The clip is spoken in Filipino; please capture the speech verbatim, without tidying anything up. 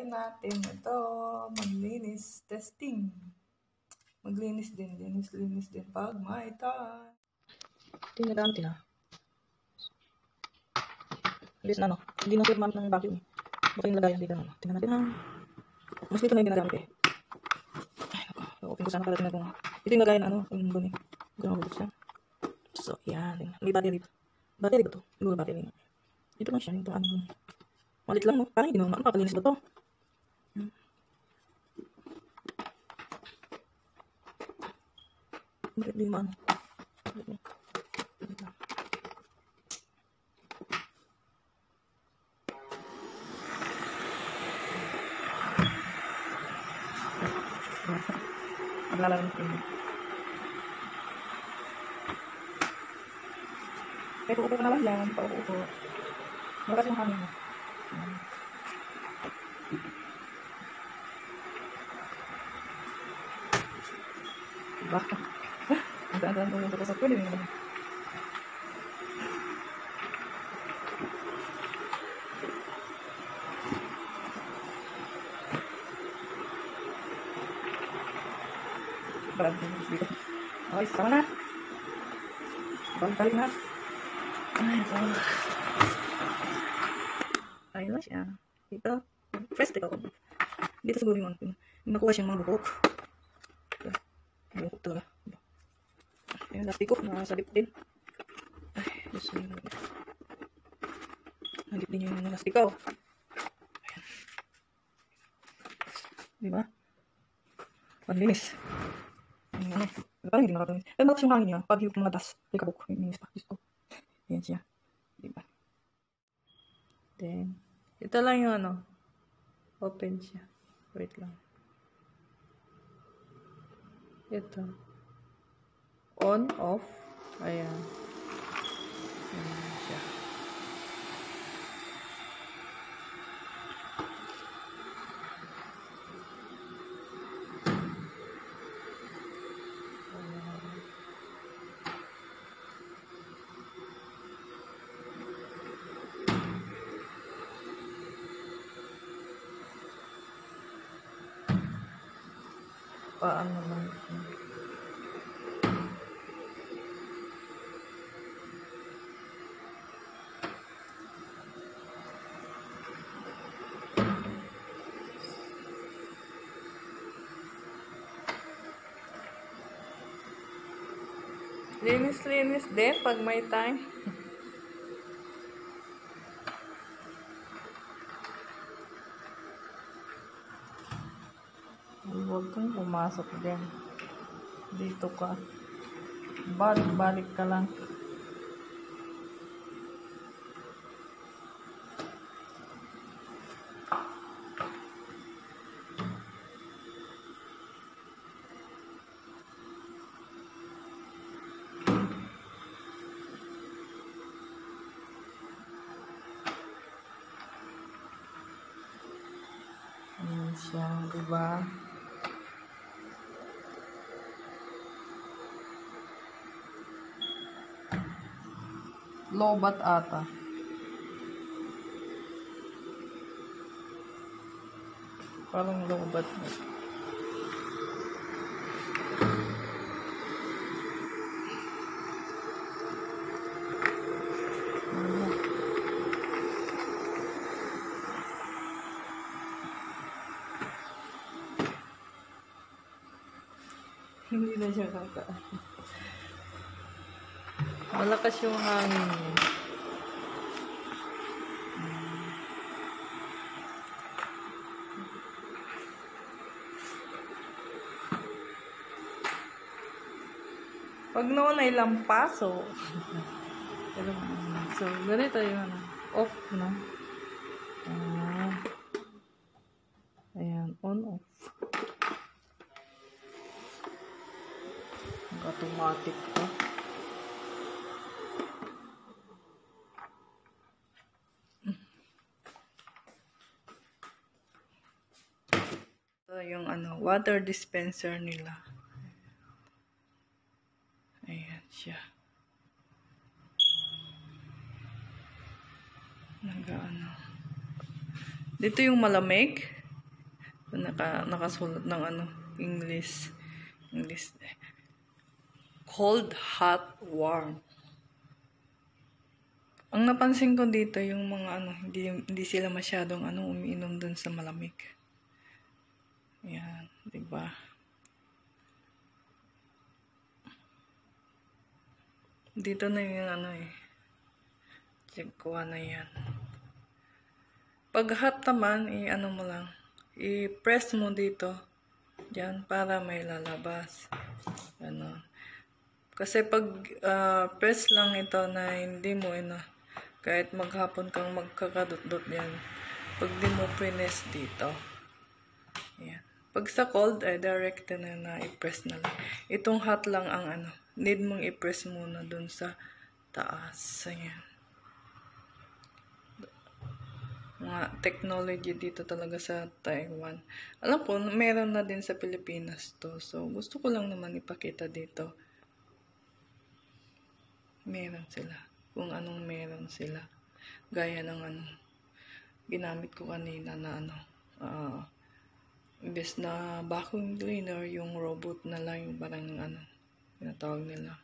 try natin ito, maglinis, testing. Maglinis din, linis-linis din pag may time. Tingnan natin na. Linis na, no? Hindi na firma ng vacuum. Baka yung lagayan dito, no? Tingnan natin, ha? Mas dito na yung ginagamit, eh. Ay, naku. Open ko sana para tingnan kung... Ito yung lagayan, ano? Yung buni. Ganun ko buksan. So, yan. May battery dito. Battery ba ito? Siguro battery. Ito lang siya. Ito, ano. Malit lang, no? Parang hindi naman. Papalinis ba ito? Hmm. Bakit di maano? Maglalaro ng film. Kaya uupo ka na lang yan. Paupo-upo. Malakas yung hangin mo. Bakit? Ang daan-daan mo yung pagkasap ko. Hindi naman. Balag din dito. Okay, sama na. Balik na. Ay, ito. Ayun na siya. Dito. First, ikaw. Dito siguro yung ano. Nakuha siyang mga bukok. Bukok talaga. Ayun, lastiko. Nakasabit din. Ay, gusto nyo. Nagip din yung lastikaw. Ayan. Diba? Panlinis. Ano, parang hindi nakatamis. Pero malakas yung hangin niya. Pag yung mga das, may kabuk. Yung minis pa. Gusto. Ayan siya. Diba? Then, ito lang yung ano. Open siya. Wait lang. Ito. On, off. Ayan. Ayan siya. Paano lang ito? Linis-linis din pag may time. Huwag kang pumasok din. Dito ka. Balik-balik ka lang. Ayan siya, diba? Lobat ata. Parang lobat. Hindi na siya kaka. Malakas yung hangin niya. Pag noon ay lampaso. So, ganito yung ano, off na. Uh, ayan, on, off. Automatic to. Ito yung ano, water dispenser nila. Ayan siya. Nag-ano. Dito yung malamig. Naka, nakasulat ng ano, English. English. Cold, hot, warm. Ang napansin ko dito, yung mga ano, hindi, hindi sila masyadong ano, umiinom dun sa malamig. Yan, diba? Dito na yung ano eh. Check ko na yan. Pag hot naman, i-ano mo lang. I-press mo dito. Diyan, para may lalabas. Ano. Kasi pag uh, press lang ito na hindi mo ina, kahit maghapon kang magkakadot-dot yan. Pag di mo press dito. Yan. Pag sa cold, ay direct na na i-press na lang. Itong hot lang ang ano. Need mong i-press muna dun sa taas. Ayan. Mga technology dito talaga sa Taiwan. Alam ko, meron na din sa Pilipinas to. So, gusto ko lang naman ipakita dito. Meron sila. Kung anong meron sila. Gaya ng ano, ginamit ko kanina na ano, uh, imbes na vacuum cleaner, yung robot na lang yung parang ano, tinatawag nila.